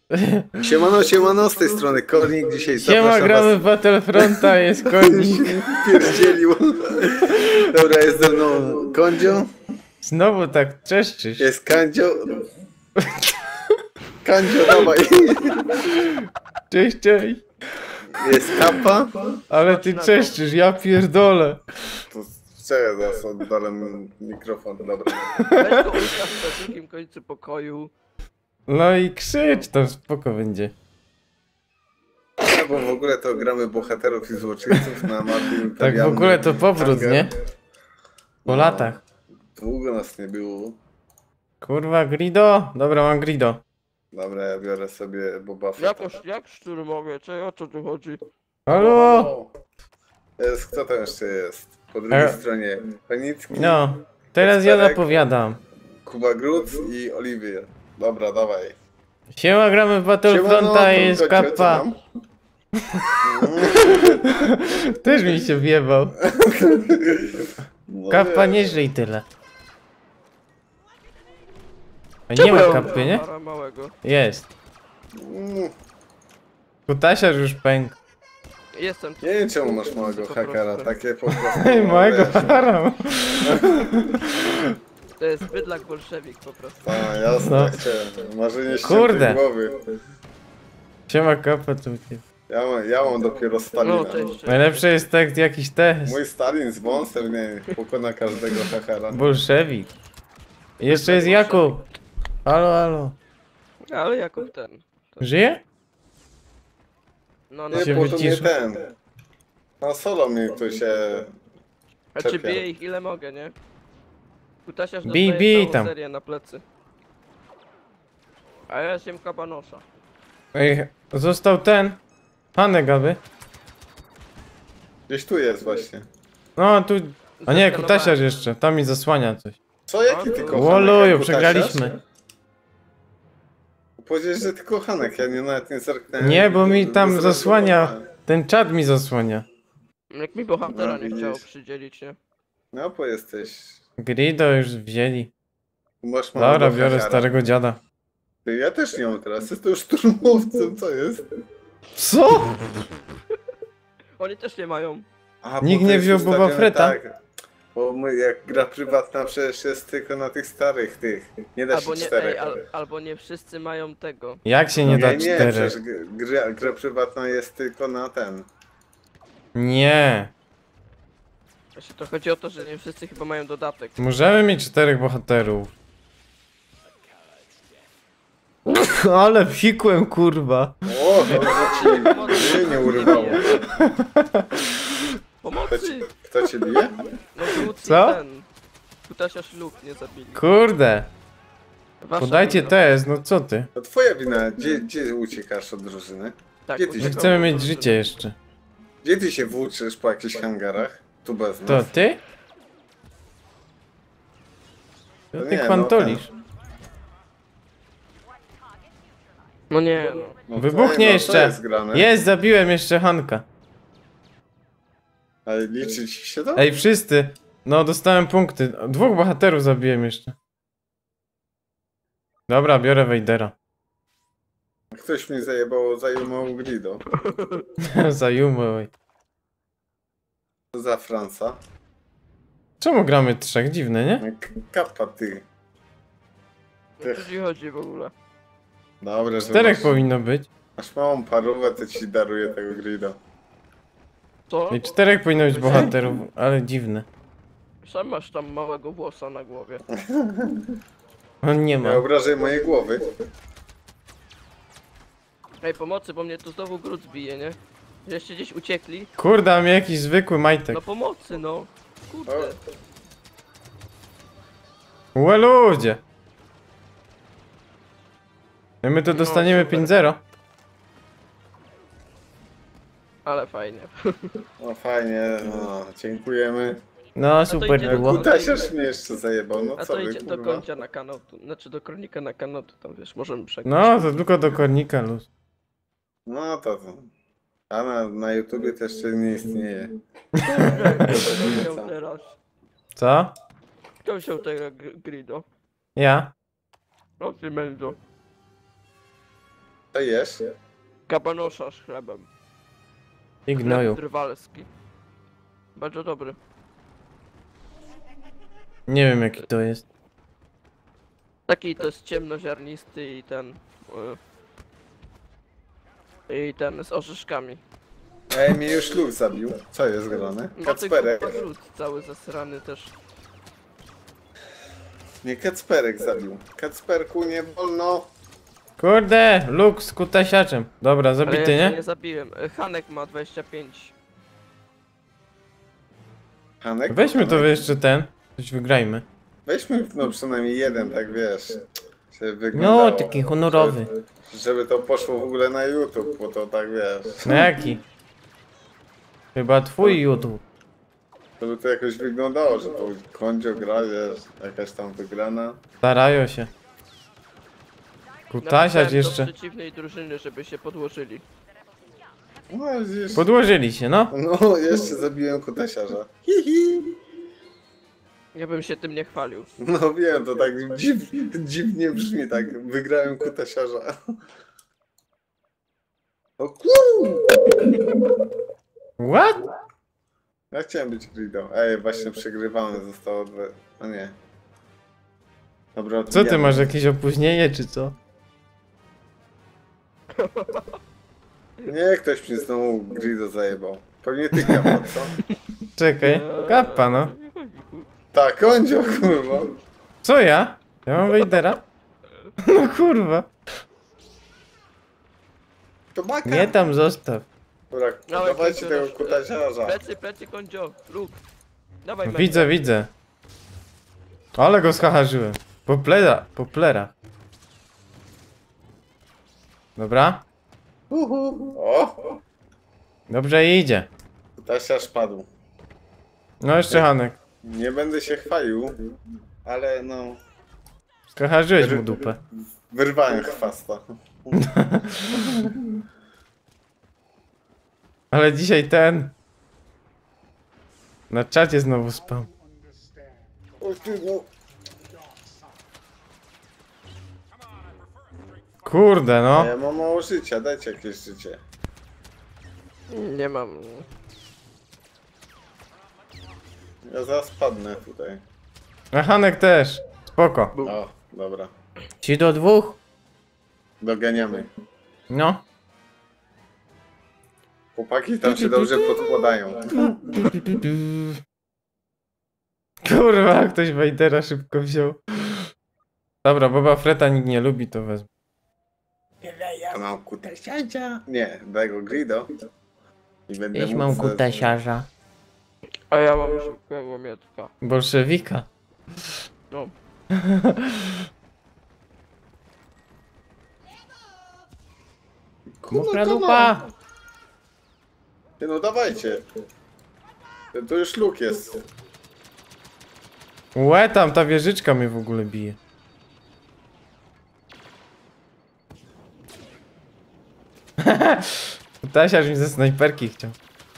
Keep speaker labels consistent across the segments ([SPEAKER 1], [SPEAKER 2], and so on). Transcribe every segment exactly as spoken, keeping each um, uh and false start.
[SPEAKER 1] Siemano, siemano, z tej strony Kornik, dzisiaj
[SPEAKER 2] Siema,
[SPEAKER 1] zapraszam
[SPEAKER 2] gramy
[SPEAKER 1] was...
[SPEAKER 2] w Battlefronta, jest Kornik.
[SPEAKER 1] Pierdzielił. Dobra, jest ze mną Kondzio.
[SPEAKER 2] Znowu tak czeszczysz.
[SPEAKER 1] Jest Kandzio. Kandzio, dawaj.
[SPEAKER 2] Cześć, cześć.
[SPEAKER 1] Jest Kappa.
[SPEAKER 2] Ale ty czeszczysz, ja pierdolę.
[SPEAKER 1] To czekaj, zaraz oddalę mikrofon, dobra.
[SPEAKER 3] Weź go ustaw w drugim końcu pokoju.
[SPEAKER 2] No i krzycz, to spoko będzie.
[SPEAKER 1] No, bo w ogóle to gramy bohaterów i złoczyńców na mapie.
[SPEAKER 2] Tak w ogóle to powrót, nie? Po
[SPEAKER 1] No.
[SPEAKER 2] latach.
[SPEAKER 1] Długo nas nie było.
[SPEAKER 2] Kurwa, Grido? Dobra, mam Grido.
[SPEAKER 1] Dobra, ja biorę sobie Boba Fetta.
[SPEAKER 3] Jakoś, jak szczur mogę? Czy o co tu chodzi?
[SPEAKER 2] Halo?
[SPEAKER 1] Jest, kto tam jeszcze jest? Po drugiej
[SPEAKER 2] E.
[SPEAKER 1] stronie Konicki,
[SPEAKER 2] No, teraz ja
[SPEAKER 1] Czterech.
[SPEAKER 2] zapowiadam.
[SPEAKER 1] Kuba Gruc i Oliwier. Dobra, dawaj.
[SPEAKER 2] Siema, gramy w Battlefronta,
[SPEAKER 1] Siemano,
[SPEAKER 2] jest
[SPEAKER 1] Kocio, co
[SPEAKER 2] Kappa.
[SPEAKER 1] tam?
[SPEAKER 2] Też mi się wjebał.
[SPEAKER 1] No
[SPEAKER 2] Kappa,
[SPEAKER 1] wiesz.
[SPEAKER 2] nie żyj tyle. A nie ma kapy, nie?
[SPEAKER 3] Para małego.
[SPEAKER 2] Jest.
[SPEAKER 1] Mm,
[SPEAKER 2] Kutasiarz już pękł.
[SPEAKER 3] Jestem.
[SPEAKER 1] Nie wiem czemu masz małego
[SPEAKER 3] Po
[SPEAKER 1] hakera,
[SPEAKER 3] prostu.
[SPEAKER 1] takie po prostu.
[SPEAKER 2] Ej,
[SPEAKER 1] no,
[SPEAKER 2] małego
[SPEAKER 1] wiesz.
[SPEAKER 2] haram.
[SPEAKER 3] To jest bydlak bolszewik po prostu.
[SPEAKER 1] A, jasne,
[SPEAKER 2] No.
[SPEAKER 1] chciałem. Marzenie
[SPEAKER 2] Kurde.
[SPEAKER 1] ściętej głowy.
[SPEAKER 2] Siema Kappa, tu cię.
[SPEAKER 1] Ja mam, ja mam dopiero Stalina.
[SPEAKER 3] No, cześć, cześć.
[SPEAKER 2] Najlepszy jest tak jakiś test.
[SPEAKER 1] Mój Stalin z wąsem nie pokona każdego hakera.
[SPEAKER 2] Bolszewik. I jeszcze jest Jakub. Halo, halo.
[SPEAKER 3] Ale Jakub ten.
[SPEAKER 2] Żyje?
[SPEAKER 3] No, no.
[SPEAKER 1] Nie,
[SPEAKER 2] się
[SPEAKER 1] bo to nie
[SPEAKER 2] wyciszył.
[SPEAKER 1] ten. Na solo mi tu się...
[SPEAKER 3] A czy
[SPEAKER 1] czepia.
[SPEAKER 3] biję ich ile mogę, nie? Kutasiarz
[SPEAKER 2] Bij,
[SPEAKER 3] dostaje
[SPEAKER 2] bij
[SPEAKER 3] całą
[SPEAKER 2] tam.
[SPEAKER 3] serię na plecy. A ja jestem kabanosza.
[SPEAKER 2] Ej, został ten. Hanek, aby.
[SPEAKER 1] Gdzieś tu jest właśnie.
[SPEAKER 2] No, tu. A nie,
[SPEAKER 3] Zeskanowałem.
[SPEAKER 2] Kutasiarz jeszcze. Tam mi zasłania coś.
[SPEAKER 1] Co, jaki ty kochanek?
[SPEAKER 2] Woluju,
[SPEAKER 1] jak
[SPEAKER 2] przegraliśmy.
[SPEAKER 1] Powiedziałeś, że ty kochanek, ja nie, nawet nie zerknąłem.
[SPEAKER 2] Nie, bo mi tam
[SPEAKER 1] Wysrałem.
[SPEAKER 2] zasłania. Ten czat mi zasłania.
[SPEAKER 3] Jak mi bohatera
[SPEAKER 1] No,
[SPEAKER 3] nie
[SPEAKER 1] widzisz.
[SPEAKER 3] chciało przydzielić, nie?
[SPEAKER 1] No, bo jesteś...
[SPEAKER 2] Grido już wzięli.
[SPEAKER 1] Masz małego
[SPEAKER 2] Dobra, biorę
[SPEAKER 1] hakera.
[SPEAKER 2] starego dziada.
[SPEAKER 1] Ty, ja też nie mam teraz, jestem szturmowcem, co jest?
[SPEAKER 2] Co?
[SPEAKER 3] Oni też nie mają.
[SPEAKER 1] A, bo
[SPEAKER 2] Nikt
[SPEAKER 1] to
[SPEAKER 2] nie
[SPEAKER 1] jest
[SPEAKER 2] wziął Boba
[SPEAKER 1] ustawione
[SPEAKER 2] Fetta?
[SPEAKER 1] Tak, bo my, jak gra prywatna przecież jest tylko na tych starych tych. Nie da
[SPEAKER 3] Albo
[SPEAKER 1] się
[SPEAKER 3] nie,
[SPEAKER 1] czterech.
[SPEAKER 3] ej, al, albo nie wszyscy mają tego.
[SPEAKER 2] Jak się nie da
[SPEAKER 1] nie, nie,
[SPEAKER 2] czterech?
[SPEAKER 1] przecież g- gra, gra prywatna jest tylko na ten.
[SPEAKER 2] Nie.
[SPEAKER 3] Właśnie to chodzi o to, że nie wszyscy chyba mają dodatek.
[SPEAKER 2] Możemy mieć czterech bohaterów. Ale psikłem, kurwa.
[SPEAKER 1] O, to ci mnie nie urywało. Kto,
[SPEAKER 3] Pomocy!
[SPEAKER 1] ci, kto cię bije?
[SPEAKER 3] No Lucy
[SPEAKER 2] Co?
[SPEAKER 3] ten. Kutasiarz lub nie zabili.
[SPEAKER 2] Kurde.
[SPEAKER 3] Wasza
[SPEAKER 2] Podajcie
[SPEAKER 3] wina.
[SPEAKER 2] test, no co ty?
[SPEAKER 1] To twoja wina. Gdzie, gdzie uciekasz od drużyny?
[SPEAKER 3] Tak,
[SPEAKER 1] Gdzie ty
[SPEAKER 2] My
[SPEAKER 1] się-
[SPEAKER 3] uciekam
[SPEAKER 2] chcemy
[SPEAKER 3] od
[SPEAKER 2] mieć
[SPEAKER 3] drużyny.
[SPEAKER 2] życie jeszcze.
[SPEAKER 1] Gdzie ty się włóczysz po jakichś hangarach? Tu bez nas.
[SPEAKER 2] To ty?
[SPEAKER 1] To
[SPEAKER 2] To
[SPEAKER 1] nie,
[SPEAKER 2] ty
[SPEAKER 1] no,
[SPEAKER 2] kwantolisz.
[SPEAKER 3] No nie no.
[SPEAKER 1] No to-
[SPEAKER 2] Wybuchnie
[SPEAKER 1] no, to
[SPEAKER 2] jeszcze.
[SPEAKER 1] jest grane.
[SPEAKER 2] Jest, zabiłem jeszcze Hanka.
[SPEAKER 1] Ale liczy ci się to?
[SPEAKER 2] Ej, wszyscy. No, dostałem punkty. Dwóch bohaterów zabiłem jeszcze. Dobra, biorę Wejdera.
[SPEAKER 1] Ktoś mi zajebało, zajmował grido.
[SPEAKER 2] Zajumę.
[SPEAKER 1] Co za Franca?
[SPEAKER 2] Czemu gramy trzech? Dziwne, nie?
[SPEAKER 1] K- Kappa ty.
[SPEAKER 3] O co ci chodzi w ogóle?
[SPEAKER 1] Dobra, że
[SPEAKER 2] Czterech
[SPEAKER 1] masz,
[SPEAKER 2] powinno być.
[SPEAKER 1] masz małą parówę, to ci daruję tego grido.
[SPEAKER 3] Co?
[SPEAKER 2] I czterech powinno być bohaterów, ale dziwne.
[SPEAKER 3] Sam masz tam małego włosa na głowie.
[SPEAKER 2] On nie ma.
[SPEAKER 1] Nie obrażaj mojej głowy.
[SPEAKER 3] Ej, pomocy, bo mnie tu znowu gród bije, nie? Żeście gdzieś uciekli?
[SPEAKER 2] Kurde, mam jakiś zwykły majtek.
[SPEAKER 3] No pomocy, no. Kurde.
[SPEAKER 2] Łe ludzie. I my to
[SPEAKER 3] No,
[SPEAKER 2] dostaniemy
[SPEAKER 3] super.
[SPEAKER 2] pięć zero.
[SPEAKER 3] Ale fajnie.
[SPEAKER 1] No fajnie, no, dziękujemy.
[SPEAKER 2] No,
[SPEAKER 3] to
[SPEAKER 2] super
[SPEAKER 3] idzie do
[SPEAKER 2] było.
[SPEAKER 3] góry.
[SPEAKER 1] Kutasiarz mnie jeszcze zajebał, no
[SPEAKER 3] A
[SPEAKER 1] co
[SPEAKER 3] to
[SPEAKER 1] wy,
[SPEAKER 3] idzie do
[SPEAKER 1] kurwa?
[SPEAKER 3] końca na kanał, tu, znaczy do kronika na kanał, to tam wiesz, możemy przegrać.
[SPEAKER 2] No, to tylko do kornika luz.
[SPEAKER 1] No to to. A na, na YouTubie to jeszcze nie istnieje.
[SPEAKER 3] Kto wziął teraz?
[SPEAKER 2] Co?
[SPEAKER 3] Kto wziął tego gr- grido?
[SPEAKER 2] Ja?
[SPEAKER 3] O ty meldo.
[SPEAKER 1] To jesz?
[SPEAKER 3] Kabanosza z chlebem.
[SPEAKER 2] I gnoju.
[SPEAKER 3] Chleb drwalski. Bardzo dobry.
[SPEAKER 2] Nie wiem jaki to jest.
[SPEAKER 3] Taki to jest ciemnoziarnisty i ten... y, I ten z orzeszkami.
[SPEAKER 1] Ej, mnie już luk zabił. Co jest grane?
[SPEAKER 3] No ty
[SPEAKER 1] Kacperek.
[SPEAKER 3] kurwa gród cały zasrany też.
[SPEAKER 1] Nie, Kacperek zabił. Kacperku, nie wolno.
[SPEAKER 2] Kurde, Luke z kutasiaczem. Dobra,
[SPEAKER 3] Ale
[SPEAKER 2] zabity,
[SPEAKER 3] ja
[SPEAKER 2] nie?
[SPEAKER 3] nie zabiłem. Y, Hanek ma dwadzieścia pięć.
[SPEAKER 1] Hanek?
[SPEAKER 2] Weźmy to
[SPEAKER 1] Hanek.
[SPEAKER 2] jeszcze ten. Coś wygrajmy.
[SPEAKER 1] Weźmy no przynajmniej jeden, tak wiesz. Żeby wyglądało.
[SPEAKER 2] No, taki honorowy.
[SPEAKER 1] Żeby, żeby to poszło w ogóle na YouTube, bo to tak wiesz.
[SPEAKER 2] No jaki? Chyba twój YouTube.
[SPEAKER 1] Żeby to jakoś wyglądało, że to Kondzio gra, wiesz, jakaś tam wygrana.
[SPEAKER 2] Starają się. Kutasiacz
[SPEAKER 3] Napisałem
[SPEAKER 2] jeszcze.
[SPEAKER 3] do przeciwnej drużyny, żeby się podłożyli.
[SPEAKER 1] No widzisz.
[SPEAKER 2] Podłożyli się, no.
[SPEAKER 1] No, jeszcze zabiłem kutasiarza. Hihi.
[SPEAKER 3] Ja bym się tym nie chwalił.
[SPEAKER 1] No wiem, to tak dziw, dziwnie brzmi, tak. Wygrałem kutasiarza. O kur...
[SPEAKER 2] What?
[SPEAKER 1] Ja chciałem być Grido. Ej, właśnie przegrywamy, zostało dwa... O nie. Dobra,
[SPEAKER 2] Co ty
[SPEAKER 1] odbijamy.
[SPEAKER 2] masz, jakieś opóźnienie czy co?
[SPEAKER 1] Nie, ktoś mnie znowu Grido zajebał. Pewnie ty kappa, co?
[SPEAKER 2] Czekaj, kappa no.
[SPEAKER 1] Tak, Kondzio, kurwa.
[SPEAKER 2] Co ja? Ja mam Wejdera? No kurwa.
[SPEAKER 1] To baka.
[SPEAKER 2] Nie tam zostaw.
[SPEAKER 1] Dobra,
[SPEAKER 3] Dawaj,
[SPEAKER 1] dawajcie
[SPEAKER 3] Kondzio,
[SPEAKER 1] tego
[SPEAKER 3] nasz-
[SPEAKER 1] kutasiarza.
[SPEAKER 3] Plecy, plecy, kondzio, luk. Dawaj, Mendo.
[SPEAKER 2] Widzę, widzę. Ale go schaharzyłem. Poplera, poplera. Dobra?
[SPEAKER 1] Uhu. O!
[SPEAKER 2] Dobrze idzie.
[SPEAKER 1] Kutasiarz padł.
[SPEAKER 2] No jeszcze Hanek.
[SPEAKER 1] Nie będę się chwalił, ale no...
[SPEAKER 2] Schaharzyłeś mu dupę.
[SPEAKER 1] Wyrwałem chwasta.
[SPEAKER 2] Ale dzisiaj ten... Na czacie znowu spam.
[SPEAKER 1] O ty, no.
[SPEAKER 2] Kurde no.
[SPEAKER 1] Ja mam mało życia, dajcie jakieś życie.
[SPEAKER 3] Nie mam.
[SPEAKER 1] Ja zaraz padnę tutaj.
[SPEAKER 2] A Hanek też. Spoko.
[SPEAKER 1] O, dobra.
[SPEAKER 2] Ci do dwóch?
[SPEAKER 1] Doganiamy.
[SPEAKER 2] No.
[SPEAKER 1] Chłopaki tam się dobrze podkładają.
[SPEAKER 2] Kurwa, ktoś Wejdera szybko wziął. Dobra, Boba Freta nikt nie lubi, to wezmę.
[SPEAKER 1] Kanał kutasiarza. Nie, tego Grido. I będę
[SPEAKER 2] Jeś
[SPEAKER 1] mógł
[SPEAKER 2] mam
[SPEAKER 1] ze-
[SPEAKER 2] kutasiarza.
[SPEAKER 3] A ja mam zwykłego mietka.
[SPEAKER 2] Bolszewika.
[SPEAKER 3] No.
[SPEAKER 1] Kurwa,
[SPEAKER 2] Mokra
[SPEAKER 1] to
[SPEAKER 2] dupa.
[SPEAKER 1] no. Ty, no dawajcie. To- To już luk jest.
[SPEAKER 2] Łe, tam ta wieżyczka mnie w ogóle bije. Kutasiarz mi ze snajperki chciał.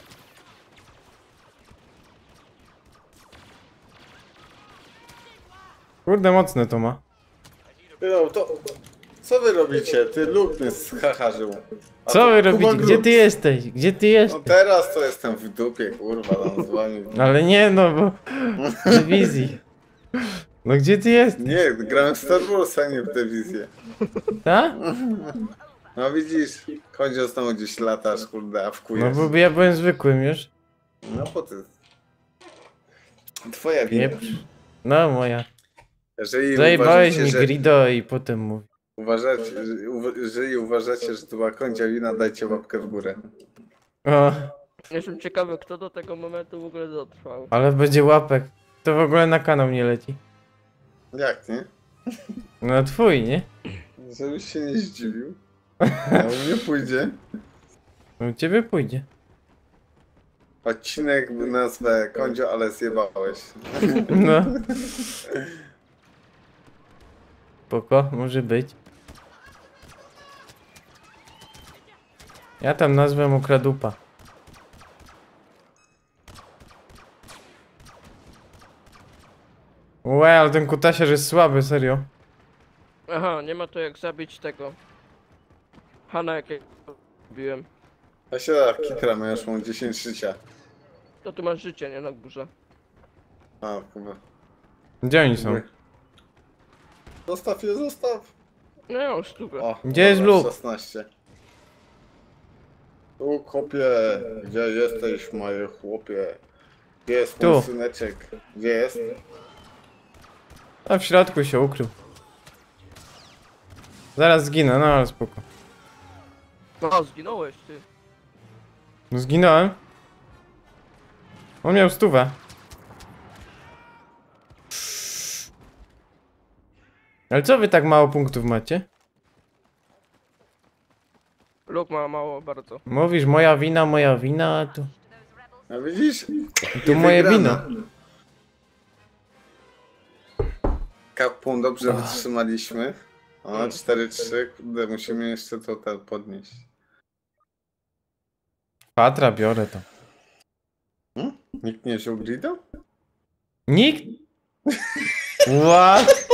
[SPEAKER 2] Kurde, mocne to ma.
[SPEAKER 1] Ty, no, to... Co wy robicie? Ty luk mnie schacharzył. A
[SPEAKER 2] Co
[SPEAKER 1] to
[SPEAKER 2] wy
[SPEAKER 1] Kuba
[SPEAKER 2] robicie? Gdzie
[SPEAKER 1] Grud.
[SPEAKER 2] ty jesteś? Gdzie ty
[SPEAKER 1] No
[SPEAKER 2] jesteś?
[SPEAKER 1] teraz to jestem w dupie, kurwa, tam z wami.
[SPEAKER 2] Ale nie no, bo... Dywizji. No gdzie ty jesteś?
[SPEAKER 1] Nie, grałem w Star Wars, a nie w dywizję.
[SPEAKER 2] Ta?
[SPEAKER 1] No widzisz, Kondzio znowu gdzieś latasz, kurde, a w
[SPEAKER 2] No
[SPEAKER 1] kujesz.
[SPEAKER 2] bo ja byłem zwykłym już.
[SPEAKER 1] No po ty. Twoja wina.
[SPEAKER 2] Pieprz. No moja.
[SPEAKER 1] Jeżeli
[SPEAKER 2] Zajebałeś
[SPEAKER 1] uważacie,
[SPEAKER 2] mi
[SPEAKER 1] że,
[SPEAKER 2] grido i potem mówi.
[SPEAKER 1] uważacie, że, uwa- jeżeli uważacie, że to była Kondzia wina, dajcie łapkę w górę.
[SPEAKER 2] O,
[SPEAKER 3] Jestem ciekawy, kto do tego momentu w ogóle dotrwał.
[SPEAKER 2] ale będzie łapek. To w ogóle na kanał nie leci.
[SPEAKER 1] Jak, nie?
[SPEAKER 2] No twój, nie?
[SPEAKER 1] Żebyś się nie zdziwił. A u mnie pójdzie.
[SPEAKER 2] No u ciebie pójdzie.
[SPEAKER 1] Odcinek nazwę Kondzio, ale zjebałeś.
[SPEAKER 2] No. Spoko, może być. Ja tam nazwę Mokradupa. Łe, ale ten kutasiarz jest słaby, serio.
[SPEAKER 3] Aha, nie ma to jak zabić tego. Hanna jak ja robiłem.
[SPEAKER 1] Ja się da kitra, ja już mam dziesięć życia.
[SPEAKER 3] To tu masz życie, nie? Na górze.
[SPEAKER 1] A, chyba.
[SPEAKER 2] Gdzie oni są?
[SPEAKER 1] Zostaw je, zostaw!
[SPEAKER 3] No ja mam sztukę.
[SPEAKER 1] O,
[SPEAKER 2] Gdzie jest
[SPEAKER 1] dobra,
[SPEAKER 2] luk?
[SPEAKER 1] szesnaście. Tu, chłopie, gdzie jesteś, moje chłopie? Gdzie jest
[SPEAKER 2] Tu.
[SPEAKER 1] mój syneczek? Gdzie jest?
[SPEAKER 2] A w środku się ukrył. Zaraz zginę, no ale spoko.
[SPEAKER 3] No, zginąłeś ty.
[SPEAKER 2] No zginąłem. On miał stówę. Ale co wy tak mało punktów macie?
[SPEAKER 3] Luk ma mało bardzo.
[SPEAKER 2] Mówisz moja wina, moja wina, a tu...
[SPEAKER 1] A widzisz?
[SPEAKER 2] Tu moje
[SPEAKER 1] Wygrana.
[SPEAKER 2] wino.
[SPEAKER 1] Kapłon, dobrze wytrzymaliśmy. O, cztery trzy, kurde, musimy jeszcze to te podnieść.
[SPEAKER 2] Patra, biorę to.
[SPEAKER 1] Nikt nie wziął grida?
[SPEAKER 2] Nikt? What?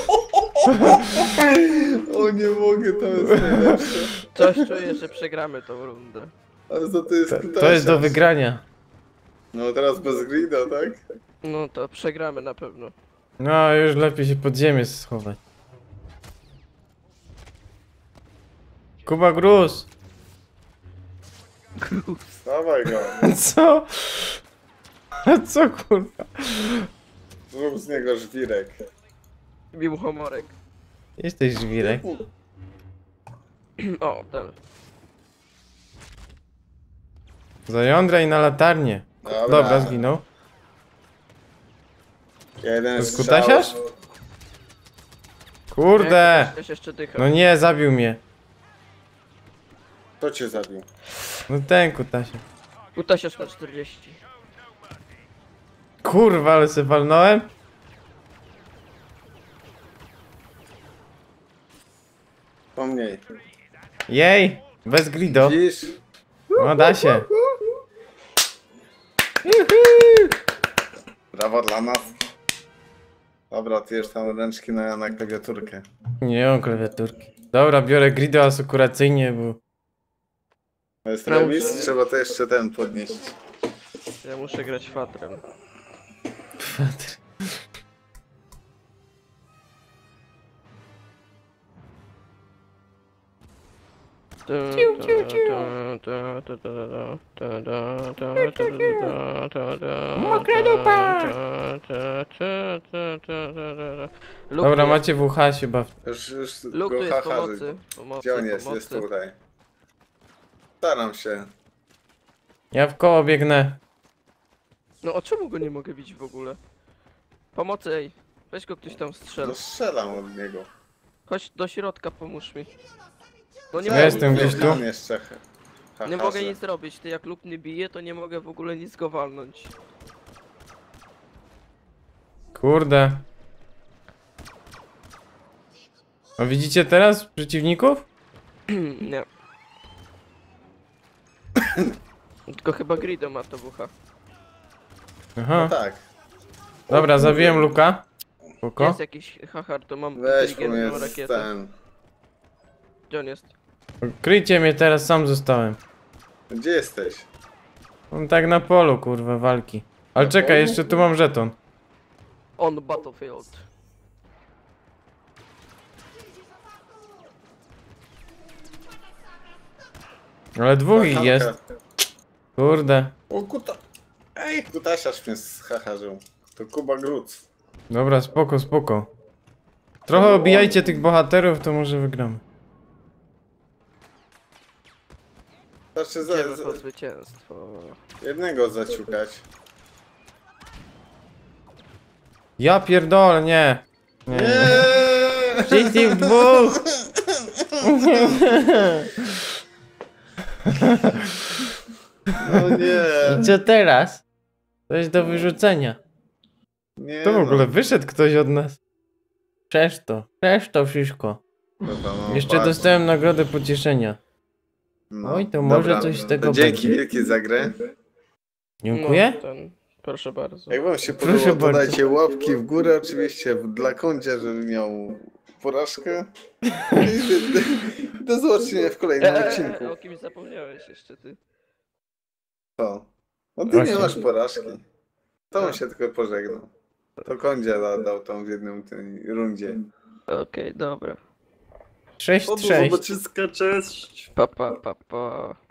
[SPEAKER 1] O, nie mogę, to jest najlepsze.
[SPEAKER 3] Coś czuję, że przegramy tą rundę.
[SPEAKER 1] Ale to, to jest
[SPEAKER 2] To,
[SPEAKER 1] kutasiarz.
[SPEAKER 2] to jest do wygrania.
[SPEAKER 1] No teraz bez grida, tak?
[SPEAKER 3] No to przegramy na pewno.
[SPEAKER 2] No, już lepiej się pod ziemię schować. Kuba Gruz!
[SPEAKER 1] Dawaj go.
[SPEAKER 2] Co? A co kurwa?
[SPEAKER 1] Zrób z niego żwirek.
[SPEAKER 3] Bił homorek.
[SPEAKER 2] Jesteś żwirek.
[SPEAKER 3] O, ten.
[SPEAKER 2] Zajądraj na latarnię.
[SPEAKER 1] Dobra,
[SPEAKER 2] Dobra, zginął.
[SPEAKER 1] Jeden
[SPEAKER 2] To jest
[SPEAKER 1] strzał.
[SPEAKER 2] kutasiarz? Kurde!
[SPEAKER 3] Ja się jeszcze dycha.
[SPEAKER 2] No nie, zabił mnie.
[SPEAKER 1] Kto cię zabił?
[SPEAKER 2] No ten kutasie.
[SPEAKER 3] Kutasiarz ma czterdzieści.
[SPEAKER 2] Kurwa, ale se walnąłem?
[SPEAKER 1] To mniej.
[SPEAKER 2] Jej! Bez grido.
[SPEAKER 1] Widzisz?
[SPEAKER 2] No da się.
[SPEAKER 1] Brawo dla nas. Dobra, ty już tam ręczki na, na klawiaturkę.
[SPEAKER 2] Nie mam klawiaturki. Dobra, biorę grido asekuracyjnie, bo...
[SPEAKER 1] To jest
[SPEAKER 3] Ja
[SPEAKER 1] remis,
[SPEAKER 3] muszę-
[SPEAKER 1] trzeba to jeszcze ten podnieść.
[SPEAKER 3] Ja muszę grać fatrem.
[SPEAKER 2] Mokra dupa! Dobra, macie W H się baw.
[SPEAKER 1] Już, już
[SPEAKER 3] Luk
[SPEAKER 1] go
[SPEAKER 3] tu jest
[SPEAKER 1] haharzy.
[SPEAKER 3] pomocy. Pomocy,
[SPEAKER 1] Gdzie on jest? Jest
[SPEAKER 3] pomocy.
[SPEAKER 1] tutaj. Staram się.
[SPEAKER 2] Ja w koło biegnę.
[SPEAKER 3] No o czemu go nie mogę bić w ogóle? Pomocy, ej. Weź go ktoś tam strzel.
[SPEAKER 1] No strzelam od niego.
[SPEAKER 3] Chodź do środka, pomóż mi. No nie
[SPEAKER 2] Ja
[SPEAKER 3] mogę,
[SPEAKER 2] jestem gdzieś tu.
[SPEAKER 1] On jeszcze ha-
[SPEAKER 3] nie
[SPEAKER 1] hacharze.
[SPEAKER 3] mogę nic zrobić. Ty jak lub nie bije, to nie mogę w ogóle nic go walnąć.
[SPEAKER 2] Kurde. A widzicie teraz przeciwników?
[SPEAKER 3] Nie. Tylko chyba Grido ma to bucha.
[SPEAKER 2] Aha.
[SPEAKER 1] No tak.
[SPEAKER 2] Dobra, zabiłem Luka. Spoko.
[SPEAKER 3] Jest jakiś hachar, to mam
[SPEAKER 1] Weź, bo
[SPEAKER 3] inteligentną
[SPEAKER 1] jest
[SPEAKER 3] rakietę.
[SPEAKER 1] ten.
[SPEAKER 3] Gdzie on jest?
[SPEAKER 2] Kryjcie mnie, teraz sam zostałem.
[SPEAKER 1] Gdzie jesteś?
[SPEAKER 2] On tak na polu, kurwa, walki. Ale
[SPEAKER 1] Na
[SPEAKER 2] czekaj,
[SPEAKER 1] polu?
[SPEAKER 2] jeszcze tu mam żeton.
[SPEAKER 3] On battlefield.
[SPEAKER 2] Ale dwóch ich
[SPEAKER 1] Hachanka.
[SPEAKER 2] jest. Kurde.
[SPEAKER 1] O kuta. Ej, kutasiarz mnie zhacharzył. To Kuba Gruc.
[SPEAKER 2] Dobra, spoko, spoko. Trochę obijajcie tych bohaterów, to może wygramy.
[SPEAKER 1] Znaczy za,
[SPEAKER 3] Idziemy
[SPEAKER 1] za,
[SPEAKER 3] po zwycięstwo.
[SPEAKER 1] jednego zaciukać.
[SPEAKER 2] Ja pierdolę, nie. Nie.
[SPEAKER 1] Nie!
[SPEAKER 2] Wszyscy w dwóch!
[SPEAKER 1] No nie!
[SPEAKER 2] I co teraz? To jest do wyrzucenia.
[SPEAKER 1] Nie
[SPEAKER 2] To w ogóle
[SPEAKER 1] no.
[SPEAKER 2] wyszedł ktoś od nas. Przecież to, przecież to wszystko.
[SPEAKER 1] Dobra, no,
[SPEAKER 2] Jeszcze
[SPEAKER 1] patrz.
[SPEAKER 2] dostałem nagrodę pocieszenia.
[SPEAKER 1] No.
[SPEAKER 2] Oj, to może coś z tego
[SPEAKER 1] to dzięki
[SPEAKER 2] będzie.
[SPEAKER 1] wielkie za grę.
[SPEAKER 2] Dziękuję.
[SPEAKER 3] No, ten, proszę bardzo.
[SPEAKER 1] Jak wam się
[SPEAKER 2] Proszę
[SPEAKER 1] podobało, to
[SPEAKER 2] bardzo.
[SPEAKER 1] dajcie łapki w górę oczywiście dla Kondzia, żeby miał porażkę. Do zobaczenia w kolejnym
[SPEAKER 3] Eee,
[SPEAKER 1] odcinku.
[SPEAKER 3] o kimś zapomniałeś jeszcze ty.
[SPEAKER 1] Co? No ty nie
[SPEAKER 2] Właśnie.
[SPEAKER 1] masz porażki. To on
[SPEAKER 3] A.
[SPEAKER 1] się tylko pożegnał. To Kondzia da- dał tą w jednym tej rundzie.
[SPEAKER 3] Okej, dobra.
[SPEAKER 2] sześć
[SPEAKER 4] O, do
[SPEAKER 2] sześć.
[SPEAKER 4] zobaczyska, cześć!
[SPEAKER 3] Pa, pa, pa, pa.